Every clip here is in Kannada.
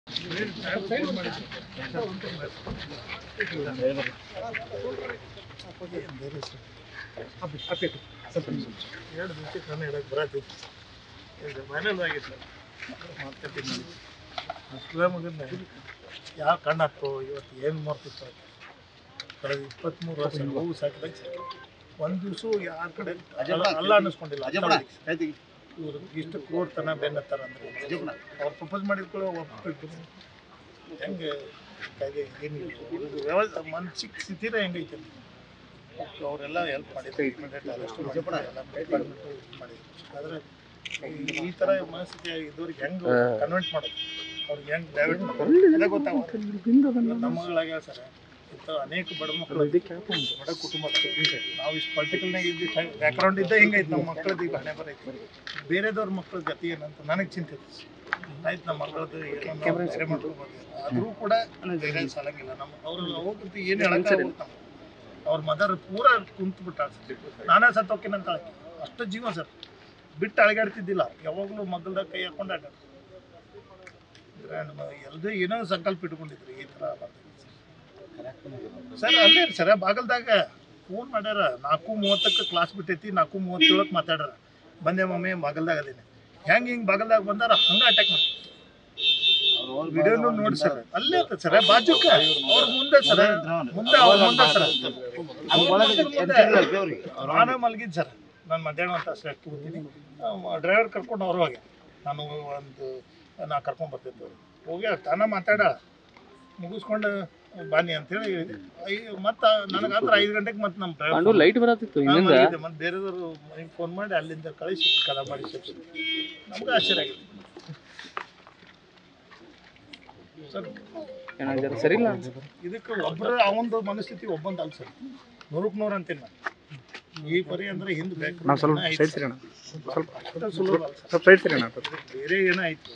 ಯಾವ ಕಣ್ಣಾಗ್ತೋ ಇವತ್ತು ಏನು ಮಾಡ್ತಿತ್ತು ಕಳೆದ 23 ವರ್ಷ ಹೂವು ಸಾಕಿದಾಗ ಒಂದು ದಿವಸ ಯಾರ ಕಡೆ ಅಲ್ಲ ಅನ್ನಿಸ್ಕೊಂಡಿಲ್ಲ. ಇವರು ಇಷ್ಟು ಕ್ರೋರ್ತನ ಬೆನ್ನತ್ತಾರ ಅಂದ್ರೆ ಅವ್ರು ಪ್ರಪೋಸ್ ಮಾಡಿದ್ಕೊಳ್ಳೋ ಒಪ್ಪಿಟ್ಟು ಹೆಂಗೆ ಕಾಯ್ದೆ ಏನಿಲ್ಲ ವ್ಯವಸ್ಥೆ ಮನ್ಸಿಗೆ ಸ್ಥಿತಿರ ಹೆಂಗೈತೆ ಅವರೆಲ್ಲ ಹೆಲ್ಪ್ ಮಾಡಿದ್ರು ಆದರೆ ಈ ಥರ ಮನಸ್ಥಿತಿ ಇದ್ದವ್ರಿಗೆ ಹೆಂಗೆ ಕನ್ವೆಂಟ್ ಮಾಡೋದು ಅವ್ರಿಗೆ ಹೆಂಗೆ ಡೈವರ್ಟ್ ಮಾಡೋದು ಗೊತ್ತಾಗುತ್ತೆ. ನಮ್ಮ ಮಗಳಾಗ ಸರ್ ಇಂಥ ಅನೇಕ ಬಡ ಮಕ್ಕಳು ಬಡ ಕುಟುಂಬ ನಾವು ಇಷ್ಟು ಪರ್ಟಿಕ್ಯುಲರ್ನಾಗ ಇದ್ದು ಬ್ಯಾಕ್ಗ್ರೌಂಡ್ ಇದ್ದ ಹಿಂಗೈತೆ ನಮ್ಮ ಮಕ್ಕಳದ್ದು ಈಗ ಹಣೆ ಬರೈತೆ ಬೇರೆದವ್ರ ಮಕ್ಕಳ ಗತಿ ಏನಂತ ನನಗೆ ಚಿಂತೆ ಆಯ್ತು. ನಮ್ಮ ಮಕ್ಕಳದ್ದು ಏನೋ ಬೇರೆ ಮಾಡ್ಕೊಬೋದು ಆದರೂ ಕೂಡ ಬೇರೆ ಸಾಲಂಗಿಲ್ಲ. ನಮ್ಮ ಅವ್ರು ಹೋಗ್ಬಿಟ್ಟು ಏನು ಹೇಳಕ್ಕಾಗಲ್ಲ. ನಮ್ಮ ಅವ್ರ ಮದರ್ ಪೂರ ಕುಂತು ಬಿಟ್ಟ ನಾನೇ ಸತ್ತು ಹೋಗ್ತೀನಂತ ಹೇಳಕ್ಕೆ ಅಷ್ಟು ಜೀವ ಸರ್ ಬಿಟ್ಟು ಅಳಗಾಡ್ತಿದ್ದಿಲ್ಲ. ಯಾವಾಗಲೂ ಮಗಲ್ದಾಗ ಕೈ ಹಾಕೊಂಡು ಆಟ ಎಲ್ಲದೂ ಏನೋ ಸಂಕಲ್ಪ ಇಟ್ಕೊಂಡಿದ್ರು ಈ ಥರ ಸರ್. ಅಲ್ಲೇ ಸರ ಬಾಗಲ್ದಾಗ ಫೋನ್ ಮಾಡ್ಯಾರ 4:30 ಕ್ಲಾಸ್ ಬಿಟ್ಟೈತಿ 4:37 ಮಾತಾಡ್ಯಾರ ಬಂದೆ ಮಮ್ಮಿ ಬಾಗಲ್ದಾಗ ಅದೇನೆ ಹೆಂಗೆ ಹಿಂಗೆ ಬಾಗಲ್ದಾಗ ಬಂದಾರ ಹಂಗೆ ಅಟ್ಯಾಕ್ ಮಾಡಿ ವಿಡಿಯೋನು ನೋಡಿ ಸರ್ ಅಲ್ಲೇ ಐತೆ ಸರ ಬಾಜುಕ ಅವ್ರ ಮುಂದೆ ಸರ ಮುಂದೆ ಅವ್ರ ಮುಂದೆ ಸರ ನಾನೇ ಮಲಗಿದ್ದು ಸರ್. ನಾನು ಮಧ್ಯಾಹ್ನ ಅಂತ ಅಷ್ಟೇ ಕೂತೀನಿ ಡ್ರೈವರ್ ಕರ್ಕೊಂಡು ಅವ್ರು ಹೋಗ್ಯ ನಾನು ನಾ ಕರ್ಕೊಂಡು ಬರ್ತಿದ್ದೆ ಹೋಗಿ ತಾನ ಮಾತಾಡ ಮುಗಿಸ್ಕೊಂಡು ಬಾನಿ ಅಂತೇಳಿ ಮತ್ತೆ ನನಗಂದ್ರೆ 5 ಗಂಟೆಗೆ ಮತ್ತೆ ನಮ್ಮ ಡ್ರೈವರ್ ಲೈಟ್ ಬರತ್ತಿತ್ತು ಮತ್ತೆ ಬೇರೆದವರು ಮನೆಗೆ ಫೋನ್ ಮಾಡಿ ಅಲ್ಲಿಂದ ಕಳಿಸಿ ಕದ ಮಾಡಿ ನಮ್ಗೆ ಆಶ್ಚರ್ಯ ಆಗಿದೆ ಸರ್. ಸರಿ ಇಲ್ಲ ಇದಕ್ಕೆ ಒಬ್ಬರ ಅವನದು ಮನಸ್ಥಿತಿ ಒಬ್ಬಂದು ಅಲ್ಲ ಸರ್ 100ಕ್ಕೆ 100 ಅಂತೀನಿ ನಾನು. ಈ ಪರಿ ಅಂದ್ರೆ ಹಿಂದೆ ಬೇಕು ಬೇರೆ ಏನಾಯ್ತು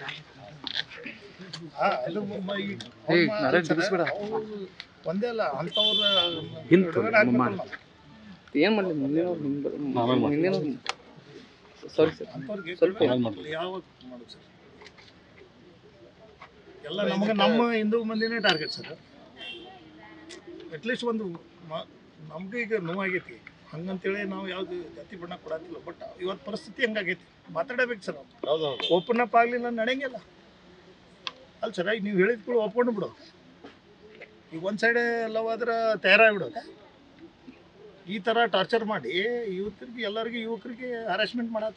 ಒಂದೇ ಅಲ್ಲ ಅಂತವ್ರ ಏನ್ ಮಾಡಲಿ ಯಾವಾಗ ಮಾಡೋದು ಸರ್ ಎಲ್ಲ ನಮಗೆ ನಮ್ಮ ಹಿಂದೂ ಮಂದಿನೇ ಟಾರ್ಗೆಟ್ ಸರ್. ಅಟ್ಲೀಸ್ಟ್ ಒಂದು ನಮ್ಗೆ ಈಗ ನೋವಾಗೈತಿ ಹಂಗಂತೇಳಿ ನಾವು ಯಾವ್ದು ಜಾತಿ ಬಣ್ಣ ಕೊಡತ್ತಿಲ್ಲ. ಬಟ್ ಇವತ್ತು ಪರಿಸ್ಥಿತಿ ಹಂಗಾಗೈತಿ ಮಾತಾಡಬೇಕು ಸರ್. ಓಪನ್ ಅಪ್ ಆಗಲಿಲ್ಲ ನಡೆಯಂಗಿಲ್ಲ ಅಲ್ಲ ಸರ್. ಈಗ ನೀವು ಹೇಳಿದ ಕೂಡ ಒಪ್ಕೊಂಡು ಬಿಡು. ಈಗ ಒಂದು ಸೈಡ್ ಲವ್ ಆದ್ರೆ ತಯಾರಾಗಿಬಿಡೋದು ಈ ಥರ ಟಾರ್ಚರ್ ಮಾಡಿ ಯುವಕರಿಗೆ ಎಲ್ಲರಿಗೂ ಯುವಕರಿಗೆ ಹರಾಸ್ಮೆಂಟ್ ಮಾಡತ್ತ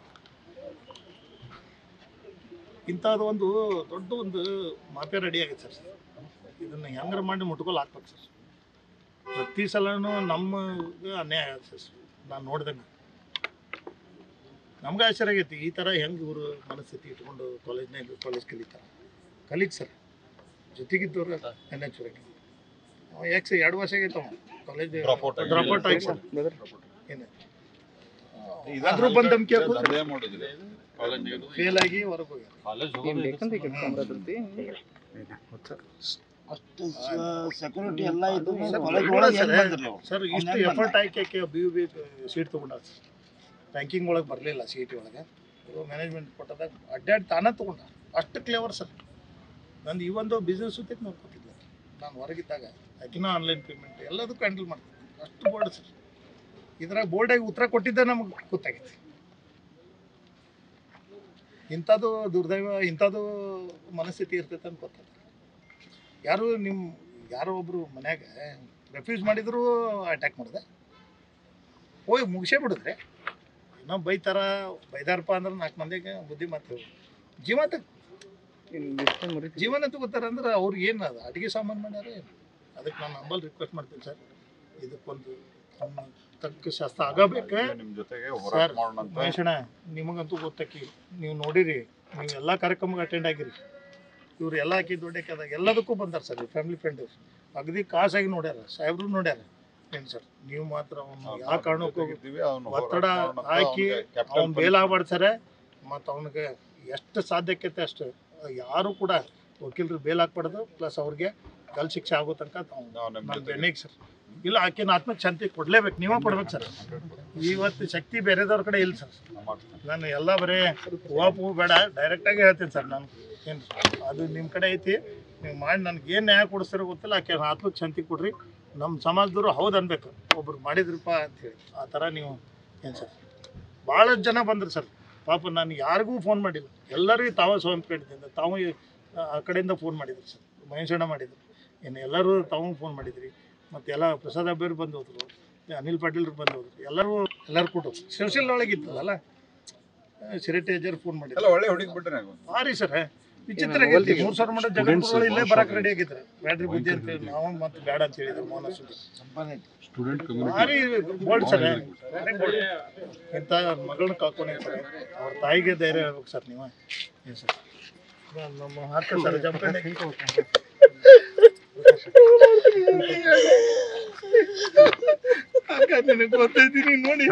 ಇಂಥದ್ದು ಒಂದು ದೊಡ್ಡ ಒಂದು ಮಾಫಿಯಾ ರೆಡಿ ಆಗೈತೆ ಸರ್. ಇದನ್ನು ಹೆಂಗಾರ ಮಾಡಿ ಮುಟ್ಕೊಲ್ ಹಾಕ್ಬೇಕು ಸರ್. ಪ್ರತಿ ಸಲನೂ ನಮಗೆ ಅನ್ಯಾಯ ಆಗುತ್ತೆ ಸರ್. ನಾನು ನೋಡ್ದಂಗೆ ನಮ್ಗೆ ಆಶ್ಚರ್ಯ ಆಗೈತಿ ಈ ಥರ ಹೆಂಗೆ ಇವರು ಮನಸ್ಥಿತಿ ಇಟ್ಕೊಂಡು ಕಾಲೇಜ್ ಕಲೀಗ್ ಸರ್ ಜೊತೆಗಿದ್ದವ್ರು ಎನ್ಎಚ್ ಯಾಕೆ 2 ವರ್ಷ ಆಗೈತವ ಕಾಲೇಜ್ ಡ್ರಾಪ್ಔಟ್ ಆಗಿ ಸರ್. ಏನು ಇದಾದ್ರೂ ಬಂದು ಧಮಕಿ ಫೇಲ್ ಆಗಿ ಹೊರಗೆ ಸೆಕ್ಯೂರಿಟಿ ಎಲ್ಲ ಇದು ಸರ್. ಇಷ್ಟು ಎಫರ್ಟ್ ಹಾಕಿ BUB ಸೀಟ್ ತೊಗೊಂಡ ಸರ್. ರ್ಯಾಂಕಿಂಗ್ ಒಳಗೆ ಬರಲಿಲ್ಲ CET ಒಳಗೆ ಮ್ಯಾನೇಜ್ಮೆಂಟ್ ಕೊಟ್ಟದಾಗ ಅಡ್ಡಾಡಿ ತಾನೇ ತೊಗೊಂಡ ಅಷ್ಟು ಕ್ಲೇವರ್ ಸರ್. ನಂದು ಈ ಒಂದು ಬಿಸ್ನೆಸ್ ಸುತ್ತಕ್ಕೆ ನೋಡ್ಕೊತಿದ್ದೆ ನಾನು ಹೊರಗಿದ್ದಾಗ ಆಕಿನ ಆನ್ಲೈನ್ ಪೇಮೆಂಟ್ ಎಲ್ಲದಕ್ಕೂ ಹ್ಯಾಂಡಲ್ ಮಾಡ್ತೀನಿ ಅಷ್ಟು ಬೋರ್ಡ್ ಸರ್. ಇದ್ರಾಗ ಬೋರ್ಡಾಗಿ ಉತ್ತರ ಕೊಟ್ಟಿದ್ದೆ ನಮಗೆ ಗೊತ್ತಾಗೈತಿ. ಇಂಥದ್ದು ದುರ್ದೈವ ಇಂಥದ್ದು ಮನಸ್ಥಿತಿ ಇರ್ತೈತೆ ಅಂತ ಗೊತ್ತಾಗ ಯಾರೋ ಒಬ್ಬರು ಮನ್ಯಾಗ ರೆಫ್ಯೂಸ್ ಮಾಡಿದ್ರು ಅಟ್ಯಾಕ್ ಮಾಡಿದೆ ಹೋಗಿ ಮುಗಿಸೇ ಬಿಡಿದ್ರೆ ಇನ್ನೂ ಬೈದಾರಪ್ಪ ಅಂದ್ರೆ 4 ಮಂದಿಗೆ ಬುದ್ಧಿ ಮಾತು ಜೀವನ ತಗೋತಾರೆ ಅಂದ್ರೆ ಅವ್ರಿಗೆ ಏನು ಅದು ಅಡುಗೆ ಸಾಮಾನು ಮಾಡ್ಯಾರ. ಅದಕ್ಕೆ ನಾನು ನಂಬಲ್ಲಿ ರಿಕ್ವೆಸ್ಟ್ ಮಾಡ್ತೀನಿ ಸರ್ ಇದಕ್ಕೊಂದು ತಕ್ಕ ಶಾಸ್ತ್ರ ಆಗಬೇಕು ಸರ್. ಮಹೇಶಣ್ಣ ನಿಮಗಂತೂ ಗೊತ್ತಾಕಿ ನೀವು ನೋಡಿರಿ ನೀವು ಎಲ್ಲ ಕಾರ್ಯಕ್ರಮಕ್ಕೆ ಅಟೆಂಡ್ ಆಗಿರಿ. ಇವ್ರು ಎಲ್ಲ ಹಾಕಿ ದೊಡ್ಡಕ್ಕಾದಾಗ ಎಲ್ಲದಕ್ಕೂ ಬಂದಾರ ಸರ್. ಫ್ಯಾಮಿಲಿ ಫ್ರೆಂಡ್ ಅಗದಿ ಕಾಸಾಗಿ ನೋಡ್ಯಾರ ಸಾಹೇಬ್ರು ನೋಡ್ಯಾರ. ಏನು ಸರ್ ನೀವು ಮಾತ್ರ ಅವನು ಯಾವ ಕಾರಣಕ್ಕೂ ಒತ್ತಡ ಹಾಕಿ ಅವ್ನು ಬೇಲಾಗಬಾರ್ದು ಸರ್. ಮತ್ತು ಅವನಿಗೆ ಎಷ್ಟು ಸಾಧ್ಯಕ್ಕೈತೆ ಅಷ್ಟು ಯಾರು ಕೂಡ ವಕೀಲರು ಬೇಲ್ ಹಾಕ್ಬಾರ್ದು. ಪ್ಲಸ್ ಅವ್ರಿಗೆ ಗಲ್ ಶಿಕ್ಷೆ ಆಗೋ ತನಕ ನನ್ನ ಬೆನ್ನಿಗೆ ಸರ್. ಇಲ್ಲ ಆಕಿನ ಆತ್ಮಕ್ಕೆ ಶಾಂತಿ ಕೊಡಲೇಬೇಕು ನೀವೇ ಕೊಡ್ಬೇಕು ಸರ್. ಇವತ್ತು ಶಕ್ತಿ ಬೇರೆದವ್ರ ಕಡೆ ಇಲ್ಲ ಸರ್. ನಾನು ಎಲ್ಲ ಬರೀ ಹೂವು ಬೇಡ ಡೈರೆಕ್ಟಾಗಿ ಹೇಳ್ತೀನಿ ಸರ್. ನಾನು ಏನು ಅದು ನಿಮ್ಮ ಕಡೆ ಐತಿ, ನೀವು ಮಾಡಿ ನನಗೆ ಏನು ನ್ಯಾಯ ಕೊಡಿಸ್ತಾರೋ ಗೊತ್ತಿಲ್ಲ, ಆಕೆ ಆತ್ಮಕ್ಕೆ ಶಾಂತಿ ಕೊಡ್ರಿ. ನಮ್ಮ ಸಮಾಜದವರು ಹೌದು ಅನ್ಬೇಕು, ಒಬ್ರು ಮಾಡಿದ್ರಪ್ಪ ಅಂಥೇಳಿ. ಆ ಥರ ನೀವು ಏನು ಸರ್ ಭಾಳಷ್ಟು ಜನ ಬಂದರು ಸರ್. ಪಾಪ ನಾನು ಯಾರಿಗೂ ಫೋನ್ ಮಾಡಿಲ್ಲ, ಎಲ್ಲರಿಗೂ ತಾವೇ ಸ್ವಯಂ ಪ್ರೇರಿತದಿಂದ ತಾವು ಆ ಕಡೆಯಿಂದ ಫೋನ್ ಮಾಡಿದ್ರು ಸರ್. ಮಹೇಶಣ್ಣ ಮಾಡಿದ್ರು, ಇನ್ನು ಎಲ್ಲರೂ ತಾವು ಫೋನ್ ಮಾಡಿದ್ರಿ. ಮತ್ತು ಎಲ್ಲ ಪ್ರಸಾದ್ ಅಬ್ಬೇರು ಬಂದು ಹೋದ್ರು, ಅನಿಲ್ ಪಾಟೀಲ್ರು ಬಂದು ಹೋದ್ರು, ಎಲ್ಲರೂ ಕೊಟ್ಟು ಸೋಷಿಯಲ್ ಒಳಗೆ ಇತ್ತಲ್ಲ. ಸಿರಿಟೇಜರ್ ಫೋನ್ ಮಾಡಿದ್ರು, ಒಳ್ಳೆ ಹುಡುಗಿ ಬಿಟ್ರೆ ಭಾರಿ ಸರ್ ವಿಚಿತ್ರ ಆಗೈತಿ. 3,000 ಮಟ್ಟ ಜಗನ್ಗಳು ಇಲ್ಲೇ ಬರಕ್ಕೆ ರೆಡಿ ಆಗಿದ್ರು. ಬ್ಯಾಟ್ರಿ ಬುದ್ಧಿ ಅಂತೇಳಿ ನಾವು ಮತ್ತೆ ಬೇಡ ಅಂತ ಹೇಳಿದ್ರು. ಮೌನ ಸುದ್ದಿ ಭಾರಿ ಗೋಲ್ಡ್ ಸರ್. ಇಂಥ ಮಗಳನ್ನ ಕಳ್ಕೊಂಡಿರ್ತಾರೆ, ಅವ್ರ ತಾಯಿಗೆ ಧೈರ್ಯ ಹೇಳ್ಬೇಕು ಸರ್ ನೀವು. ಏನು ಸರ್ ನಮ್ಮ ಹಾಕ ಸರ್ ಜಂಪಣ್ಣೆ ನಿನಗೆ ಗೊತ್ತೈತೀನಿ ನೋಡಿ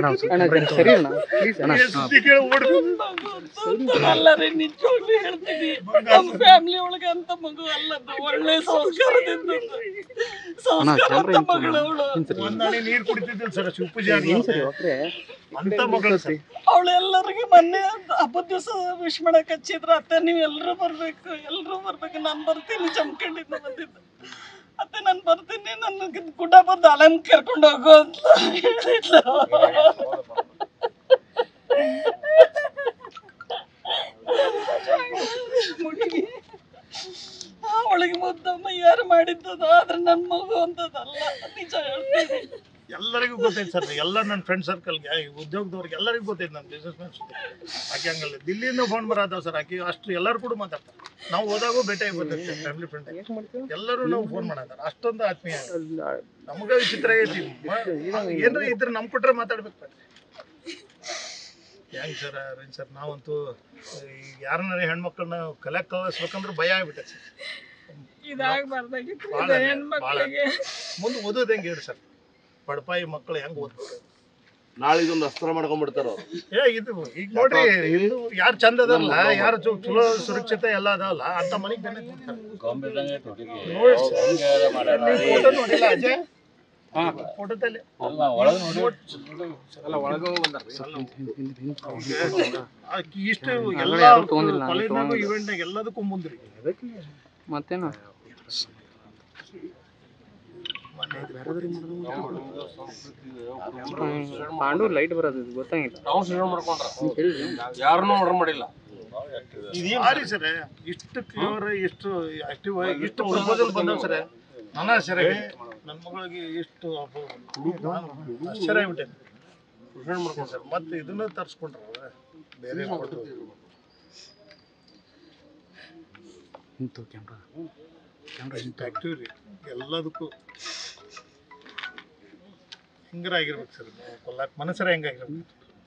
ಸುದ್ದಿ ಕೇಳಿ ಅಲ್ಲರಿ ನಿಜವಾಗ್ಲೂ ಹೇಳ್ತೀನಿ, ನಮ್ಮ ಫ್ಯಾಮಿಲಿ ಒಳಗೆ ಅಂತ ಮಗು ಅಲ್ಲದು, ಒಳ್ಳೆ ಸಂಸ್ಕಾರದಿಂದ ಮಗಳು ಅವಳು. ಒಂದಾಣಿ ನೀರು ಕುಡಿತಿದ್ದಿಲ್ಲ ಸರ್, ಶಿವಪೂಜೆ ಅಂತ ಮಗಳು ಸರ್. ಅವಳು ಎಲ್ಲರಿಗೂ ಮೊನ್ನೆ ಹಬ್ಬದ ದಿವಸ ವಿಶ್ ಮಾಡಕ್ ಹಚ್ಚಿದ್ರು, ಅತ್ತೆ ನೀವು ಎಲ್ಲರೂ ಬರ್ಬೇಕು, ನಾನು ಬರ್ತೀನಿ, ಜಮ್ಕಂಡಿಂದ ಬಂದಿದ್ದು. ಅತ್ತೆ ನಾನು ಬರ್ತೀನಿ, ನನಗೆ ಗುಡ್ಡ ಬಂದು ಅಲಂ ಕರ್ಕೊಂಡು ಹೋಗು ಅಂತ ಹೇಳಿದ್ಲು. ಅವಳಿಗೆ ಮುದ್ದಮ್ಮ ಯಾರು ಮಾಡಿದ್ದದ, ಆದ್ರೆ ನನ್ನ ಮಗು ಅಂತದಲ್ಲ, ನಿಜ ಹೇಳ್ತೀನಿ. ಎಲ್ಲರಿಗೂ ಗೊತ್ತೈತೆ ಸರ್, ಎಲ್ಲ ನನ್ನ ಫ್ರೆಂಡ್ ಸರ್ಕಲ್ಗೆ, ಉದ್ಯೋಗದವ್ರಿಗೆ ಎಲ್ಲರಿಗೂ ಗೊತ್ತೈತೆ. ನನ್ನ ಬಿಸ್ನೆಸ್ ಮ್ಯಾನ್ಸ್ ಆಕೆ ಹಂಗಲ್ಲ, ದಿಲ್ಲಿಯಿಂದ ಫೋನ್ ಬರೋದಾವ ಸರ್. ಆಕೆ ಅಷ್ಟು ಎಲ್ಲರೂ ಕೂಡ ಮಾತಾಡ್ತಾರೆ. ನಾವು ಹೋದಾಗೂ ಭೇಟಿ ಆಗಿ ಬರ್ತೈತೆ ಫ್ಯಾಮಿಲಿ ಫ್ರೆಂಡ್, ಎಲ್ಲರೂ ನಾವು ಫೋನ್ ಮಾಡಾರ. ಅಷ್ಟೊಂದು ಆತ್ಮೀಯ ನಮಗ ವಿಚಿತ್ರ ಐತಿ. ಏನ್ರ ಇದ್ರೆ ನಮ್ ಕೊಟ್ರೆ ಮಾತಾಡ್ಬೇಕು. ಹೆಂಗ್ ಸರ್ ರೇಂಜ್ ಸರ್, ನಾವಂತೂ ಯಾರನ್ನ ಹೆಣ್ಮಕ್ಳನ್ನ ಕಲೆಕ್ಟ್ ಕಳಿಸ್ಬೇಕಂದ್ರೆ ಭಯ ಆಗ್ಬಿಟ್ಟೆ ಸರ್. ಮುಂದೆ ಓದೋದು ಹೆಂಗೆ ಹೇಳಿ ಸರ್, ಬಡಪಾಯಿ ಮಕ್ಕಳು ಹೆಂಗ್ ಓದ್ತಾರೆ? ನಾಳೆ ಇದೊಂದು ಅಸ್ತ್ರ ಮಾಡ್ಕೊಂಡ್ಬಿಡ್ತಾರ. ಇದು ಈಗ ನೋಡ್ರಿ, ಇದು ಯಾರು ಚಂದ ಅದಲ್ಲ, ಯಾರು ಚಲೋ ಸುರಕ್ಷತೆ ಎಲ್ಲ ಅದಾವಲ್ಲ ಅಂತ ಮನೆಗೆ ಜನ ಫೋಟೋ ನೋಡಿಲ್ಲ ಅಜಯ್? ಫೋಟೋದಲ್ಲಿ ಇಷ್ಟು ಎಲ್ಲ ಕಾಲೇಜ್ನಾಗ ಇವೆಂಟ್ನಾಗ ಎಲ್ಲದಕ್ಕೂ ಮುಂದ್ರಿ. ಮತ್ತೇನು ಪಾಂಡು ಲೈಟ್ ಬರೋದು ಗೊತ್ತಾಗಿಲ್ಲ. ಯಾರನ್ನೂ ಆರ್ಡರ್ ಮಾಡಿಲ್ಲ. ಭಾರಿ ಸರ್, ಇಷ್ಟು ಕ್ಲಿಯರ್, ಇಷ್ಟು ಆಕ್ಟಿವ್ ಆಗಿ, ಇಷ್ಟು ಪ್ರಪೋಸಲ್ ಬಂದವ್ ಸರ್. ನಾನು ಆಶ್ಚರ್ಯ, ನನ್ನ ಮಗಳಿಗೆ ಇಷ್ಟು ಆಶ್ಚರ್ಯ ಆಗ್ಬಿಟ್ಟೆ ಸರ್. ಮತ್ತೆ ಇದನ್ನ ತರಿಸ್ಕೊಂಡ್ರ ಬೇರೆ ಫೋಟೋ ಆಕ್ಟಿವ್ ರೀ, ಎಲ್ಲದಕ್ಕೂ ಹಿಂಗಾರ ಆಗಿರ್ಬೇಕು ಸರ್. ಕೊಲ್ಲಾಕ್ ಮನಸ್ಸರ ಹೆಂಗಾಗಿರ್ಬೇಕು.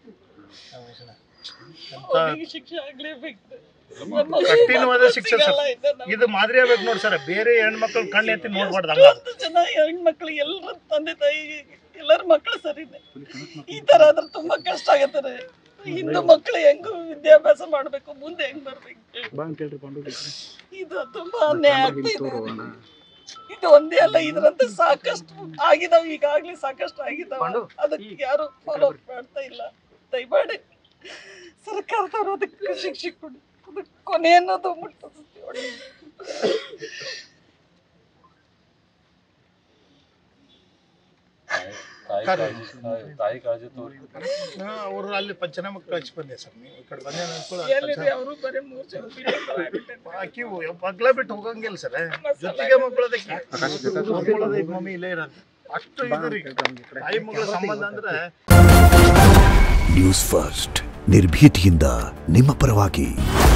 ಶಿಕ್ಷೆ ಆಗ್ಲೇಬೇಕು, ಕಠಿಣವಾದ ಶಿಕ್ಷೆ ಸರ್. ಇದು ಮಾದರಿ ಆಗ್ಬೇಕು ನೋಡಿ ಸರ್. ಬೇರೆ ಹೆಣ್ಮಕ್ಳು ಕಣ್ಣು ಎತ್ತಿ ನೋಡ್ಬಾರ್ದು. ಜನ ಹೆಣ್ಮಕ್ಳು ಎಲ್ಲರ ತಂದೆ ತಾಯಿ ಎಲ್ಲರ ಮಕ್ಕಳು ಸರಿನೆ. ಈ ತರ ಆದ್ರೆ ತುಂಬಾ ಕಷ್ಟ ಆಗತ್ತಾರೆ. ಹಿಂದೂ ಮಕ್ಕಳು ಹೆಂಗ್ ವಿದ್ಯಾಭ್ಯಾಸ ಮಾಡ್ಬೇಕು, ಮುಂದೆ ಹೆಂಗ್ ಬರ್ಬೇಕು, ಇದು ತುಂಬಾ ಅನ್ಯಾಯ ಆಗ್ತಿದೆ. ಇದು ಒಂದೇ ಅಲ್ಲ, ಇದರಂತೆ ಸಾಕಷ್ಟು ಆಗಿದಾವ್, ಈಗಾಗ್ಲೇ ಸಾಕಷ್ಟು ಆಗಿದಾವ. ಅದಕ್ಕೆ ಯಾರು ಫಾಲೋ ಅಪ್ ಮಾಡ್ತಾ ಇಲ್ಲ. ದಯಮಾಡಿ ಸರ್ಕಾರದವರು ಅದಕ್ಕೆ ಶಿಕ್ಷೆ ಕೊಡಿ, ಅದಕ್ಕೆ ಕೊನೆ ಅನ್ನೋದು ಮುಟ್ಟಿಸ್ತೀವಿ. ಅವರು ಅಲ್ಲಿ ಪಂಚನಾಮಕ್ಕೆ ಕಳಿಸಿ ಬಂದೆ ಸರ್. ನೀವು ಈ ಕಡೆ ಬಂದೆ ಅವರು ಬರೀ 3 ಜನ ಆಕಿ ಮಗ್ಳ ಬಿಟ್ಟು ಹೋಗಂಗಿಲ್ಲ ಸರ್. ಜೊತೆಗೆ ಮಕ್ಕಳದೈತಿ ಮಮ್ಮಿ ಇಲ್ಲೇ ಇರೋದು. ಅಷ್ಟು ಇದ್ರಿ ತಾಯಿ ಮಗಳ ಸಂಬಂಧ ಅಂದ್ರೆ. ನ್ಯೂಸ್ ಫಸ್ಟ್ ನಿರ್ಭೀತಿಯಿಂದ ನಿಮ್ಮ ಪರವಾಗಿ.